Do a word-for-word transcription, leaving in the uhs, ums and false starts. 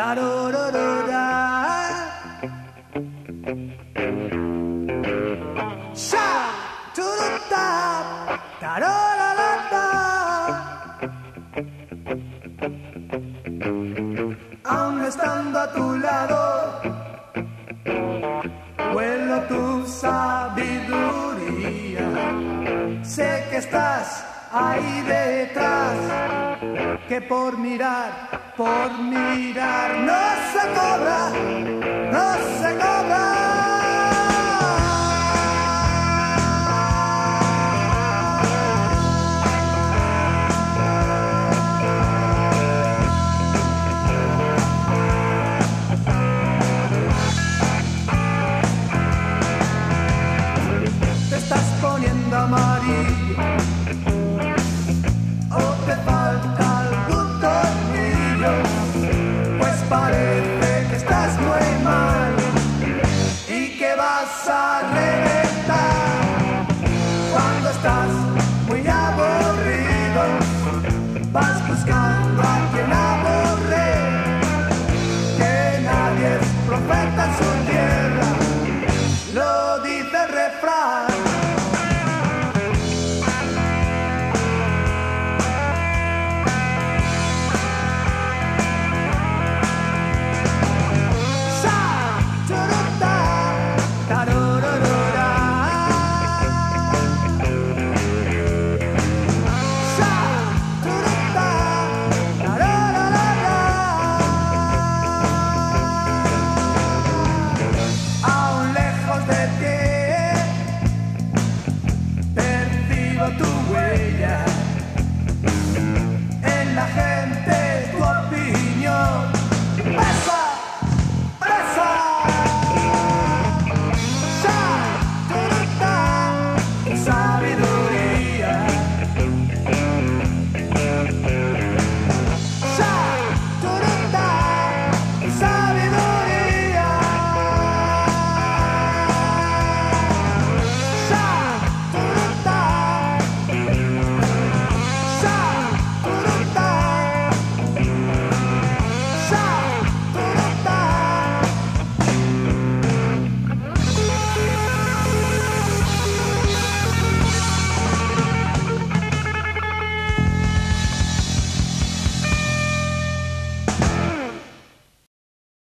tarororora. Sha, turuta, tarororata. Aún estando a tu lado, huelo tu sabiduría. Sé que estás ahí detrás, que por mirar, por mirar no se cobra, no se cobra. Te estás poniendo amarillo, o te falta algún tornillo, pues parece que estás muy mal y que vas a reventar. Cuando estás muy aburrido, vas buscando a quien aburrir, que nadie es profeta en su tierra, lo dice el refrán. Tu huella